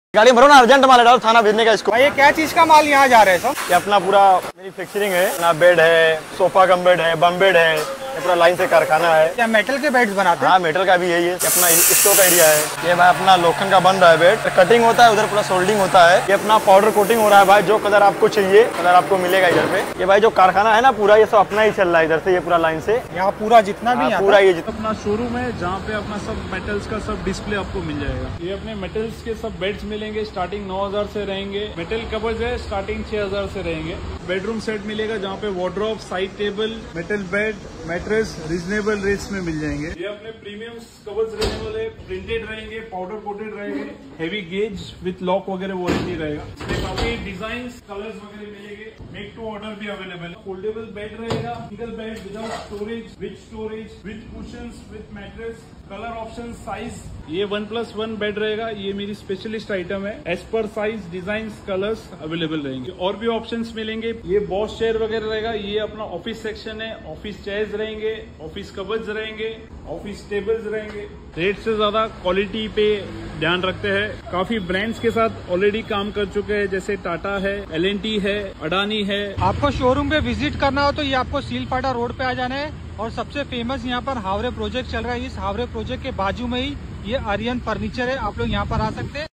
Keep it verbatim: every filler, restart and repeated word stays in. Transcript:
गाड़ी भरो ना, अर्जेंट माल डालो, थाना भेजने का इसको। ये क्या चीज का माल यहाँ जा रहा है सब? ये अपना पूरा मैन्युफैक्चरिंग है ना, बेड है, सोफा कम बेड है, बम बेड है, ये पूरा लाइन से कारखाना है। क्या मेटल के बेड्स बनाते हैं? हाँ, मेटल का भी यही है। ये अपना स्टोक एरिया है। ये भाई अपना लोखंड का बन रहा है बेड, कटिंग होता है, उधर पूरा सोल्डिंग होता है। ये अपना पाउडर कोटिंग हो रहा है भाई, जो कलर आपको चाहिए कलर आपको मिलेगा इधर पे। ये भाई जो कारखाना है ना पूरा, ये सब अपना ही चल रहा है इधर से, ये पूरा लाइन से यहाँ पूरा जितना भी पूरा ये अपना शोरूम है जहाँ पे अपना सब मेटल्स का सब डिस्प्ले आपको मिल जाएगा। ये अपने मेटल्स के सब बेड्स मिलेंगे, स्टार्टिंग नौ हजार से रहेंगे। मेटल कवर्स है स्टार्टिंग छह हजार से रहेंगे। बेडरूम सेट मिलेगा जहाँ पे wardrobe, side table, metal bed, mattress reasonable rates में मिल जाएंगे। ये अपने प्रीमियम कवर्स रहने वाले, प्रिंटेड रहेंगे, पाउडर कोटेड रहेंगे, हेवी गेज विथ लॉक वगैरह वारंटी रहेगा। इसमें काफी डिजाइन कलर्स वगैरह मिलेंगे। मेक टू ऑर्डर भी अवेलेबल है। फोल्डेबल बेड रहेगा, single bed without storage, with storage, with cushions, with mattress, colour option, size. ये वन प्लस वन बेड रहेगा। ये मेरी स्पेशलिस्ट आइटम है। एज पर साइज, डिजाइन, कलर्स अवेलेबल रहेंगे। और भी ऑप्शंस मिलेंगे। ये बॉस चेयर वगैरह रहेगा। ये अपना ऑफिस सेक्शन है। ऑफिस चेयर्स रहेंगे, ऑफिस कवर्स रहेंगे, ऑफिस टेबल्स रहेंगे। रेट से ज्यादा क्वालिटी पे ध्यान रखते हैं। काफी ब्रांड्स के साथ ऑलरेडी काम कर चुके हैं, जैसे टाटा है, एल एंड टी है, अडानी है। आपको शोरूम पे विजिट करना हो तो ये आपको सीलपाटा रोड पे आ जाना है। और सबसे फेमस यहाँ पर हावरे प्रोजेक्ट चल रहा है। इस हावरे प्रोजेक्ट के बाजू में ही ये आर्यन फर्नीचर है। आप लोग यहाँ पर आ सकते हैं।